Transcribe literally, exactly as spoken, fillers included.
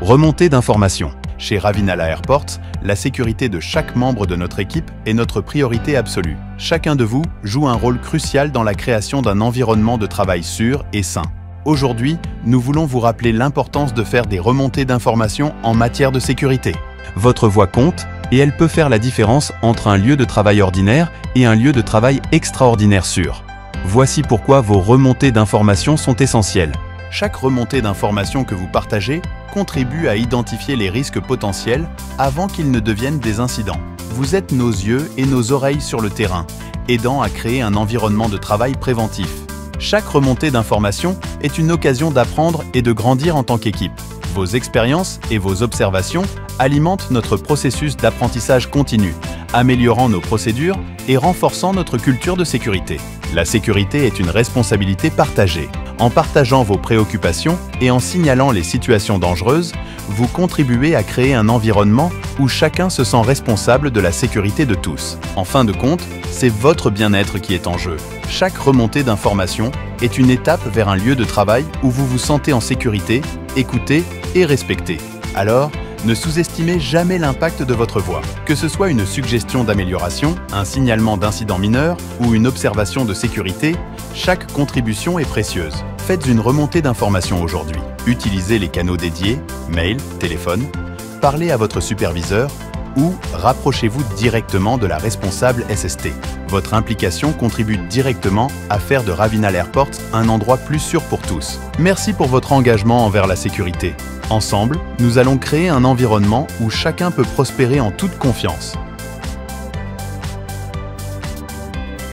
Remontée d'informations. Chez Ravinala Airports, la sécurité de chaque membre de notre équipe est notre priorité absolue. Chacun de vous joue un rôle crucial dans la création d'un environnement de travail sûr et sain. Aujourd'hui, nous voulons vous rappeler l'importance de faire des remontées d'informations en matière de sécurité. Votre voix compte et elle peut faire la différence entre un lieu de travail ordinaire et un lieu de travail extraordinaire sûr. Voici pourquoi vos remontées d'informations sont essentielles. Chaque remontée d'informations que vous partagez contribue à identifier les risques potentiels avant qu'ils ne deviennent des incidents. Vous êtes nos yeux et nos oreilles sur le terrain, aidant à créer un environnement de travail préventif. Chaque remontée d'informations est une occasion d'apprendre et de grandir en tant qu'équipe. Vos expériences et vos observations alimentent notre processus d'apprentissage continu, améliorant nos procédures et renforçant notre culture de sécurité. La sécurité est une responsabilité partagée. En partageant vos préoccupations et en signalant les situations dangereuses, vous contribuez à créer un environnement où chacun se sent responsable de la sécurité de tous. En fin de compte, c'est votre bien-être qui est en jeu. Chaque remontée d'informations est une étape vers un lieu de travail où vous vous sentez en sécurité, écouté et respecté. Alors, ne sous-estimez jamais l'impact de votre voix. Que ce soit une suggestion d'amélioration, un signalement d'incident mineur ou une observation de sécurité, chaque contribution est précieuse. Faites une remontée d'informations aujourd'hui. Utilisez les canaux dédiés, mail, téléphone, parlez à votre superviseur ou rapprochez-vous directement de la responsable S S T. Votre implication contribue directement à faire de Ravinala Airports un endroit plus sûr pour tous. Merci pour votre engagement envers la sécurité. Ensemble, nous allons créer un environnement où chacun peut prospérer en toute confiance.